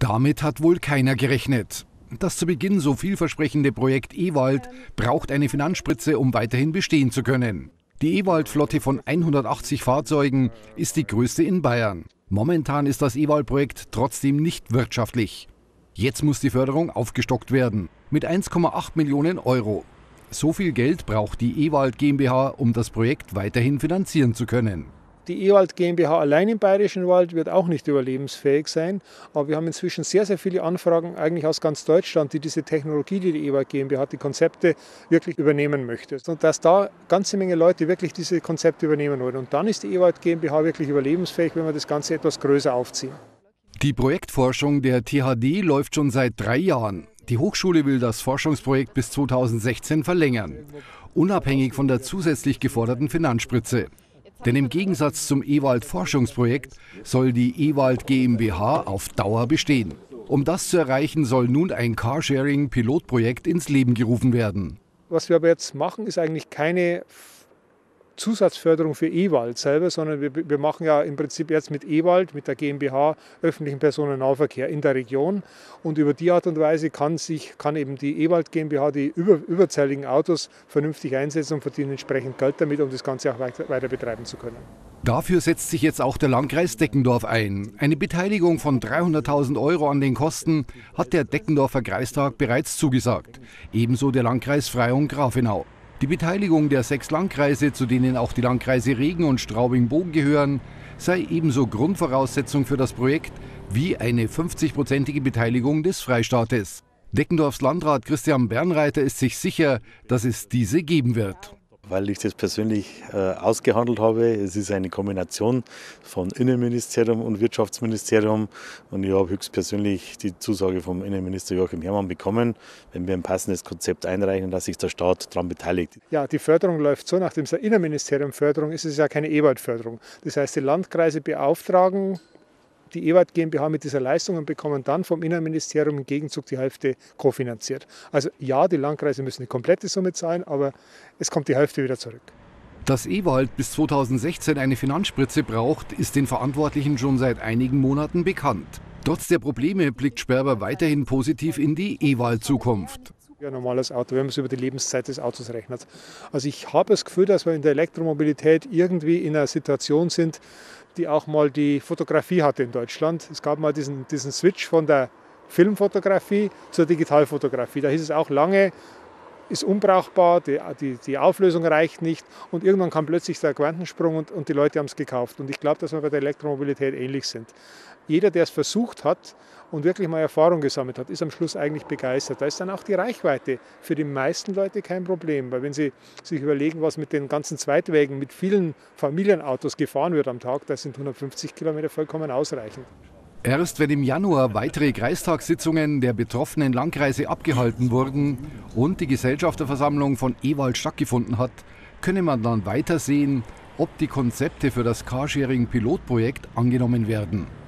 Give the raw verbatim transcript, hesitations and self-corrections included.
Damit hat wohl keiner gerechnet. Das zu Beginn so vielversprechende Projekt Ewald braucht eine Finanzspritze, um weiterhin bestehen zu können. Die Ewald-Flotte von hundertachtzig Fahrzeugen ist die größte in Bayern. Momentan ist das Ewald-Projekt trotzdem nicht wirtschaftlich. Jetzt muss die Förderung aufgestockt werden, mit eins Komma acht Millionen Euro. So viel Geld braucht die Ewald GmbH, um das Projekt weiterhin finanzieren zu können. Die Ewald GmbH allein im Bayerischen Wald wird auch nicht überlebensfähig sein, aber wir haben inzwischen sehr, sehr viele Anfragen eigentlich aus ganz Deutschland, die diese Technologie, die die Ewald GmbH hat, die Konzepte wirklich übernehmen möchte. Und dass da eine ganze Menge Leute wirklich diese Konzepte übernehmen wollen. Und dann ist die Ewald GmbH wirklich überlebensfähig, wenn wir das Ganze etwas größer aufziehen. Die Projektforschung der T H D läuft schon seit drei Jahren. Die Hochschule will das Forschungsprojekt bis zweitausendsechzehn verlängern, unabhängig von der zusätzlich geforderten Finanzspritze. Denn im Gegensatz zum Ewald-Forschungsprojekt soll die Ewald GmbH auf Dauer bestehen. Um das zu erreichen, soll nun ein Carsharing-Pilotprojekt ins Leben gerufen werden. Was wir aber jetzt machen, ist eigentlich keine Zusatzförderung für Ewald selber, sondern wir, wir machen ja im Prinzip jetzt mit Ewald, mit der GmbH, öffentlichen Personennahverkehr in der Region. Und über die Art und Weise kann, sich, kann eben die Ewald GmbH die über, überzähligen Autos vernünftig einsetzen und verdienen entsprechend Geld damit, um das Ganze auch weiter, weiter betreiben zu können. Dafür setzt sich jetzt auch der Landkreis Deckendorf ein. Eine Beteiligung von dreihunderttausend Euro an den Kosten hat der Deckendorfer Kreistag bereits zugesagt. Ebenso der Landkreis Freyung-Grafenau. Die Beteiligung der sechs Landkreise, zu denen auch die Landkreise Regen und Straubing-Bogen gehören, sei ebenso Grundvoraussetzung für das Projekt wie eine fünfzigprozentige Beteiligung des Freistaates. Deckendorfs Landrat Christian Bernreiter ist sich sicher, dass es diese geben wird. Weil ich das persönlich äh, ausgehandelt habe. Es ist eine Kombination von Innenministerium und Wirtschaftsministerium und ich habe höchstpersönlich die Zusage vom Innenminister Joachim Herrmann bekommen, wenn wir ein passendes Konzept einreichen, dass sich der Staat daran beteiligt. Ja, die Förderung läuft so, nachdem es der Innenministerium Förderung ist, ist es ja keine Ewald-Förderung. Das heißt, die Landkreise beauftragen die Ewald GmbH mit dieser Leistung und bekommen dann vom Innenministerium im Gegenzug die Hälfte kofinanziert. Also ja, die Landkreise müssen die komplette Summe zahlen, aber es kommt die Hälfte wieder zurück. Dass Ewald bis zweitausendsechzehn eine Finanzspritze braucht, ist den Verantwortlichen schon seit einigen Monaten bekannt. Trotz der Probleme blickt Sperber weiterhin positiv in die Ewald-Zukunft. Ja, ein normales Auto, wenn man es über die Lebenszeit des Autos rechnet. Also ich habe das Gefühl, dass wir in der Elektromobilität irgendwie in einer Situation sind, die auch mal die Fotografie hatte in Deutschland. Es gab mal diesen, diesen Switch von der Filmfotografie zur Digitalfotografie. Da hieß es auch lange, ist unbrauchbar, die, die, die Auflösung reicht nicht und irgendwann kam plötzlich der Quantensprung und, und die Leute haben es gekauft. Und ich glaube, dass wir bei der Elektromobilität ähnlich sind. Jeder, der es versucht hat und wirklich mal Erfahrung gesammelt hat, ist am Schluss eigentlich begeistert. Da ist dann auch die Reichweite für die meisten Leute kein Problem, weil wenn sie sich überlegen, was mit den ganzen Zweitwägen, mit vielen Familienautos gefahren wird am Tag, da sind hundertfünfzig Kilometer vollkommen ausreichend. Erst wenn im Januar weitere Kreistagssitzungen der betroffenen Landkreise abgehalten wurden und die Gesellschafterversammlung von Ewald stattgefunden hat, könne man dann weiter sehen, ob die Konzepte für das Carsharing-Pilotprojekt angenommen werden.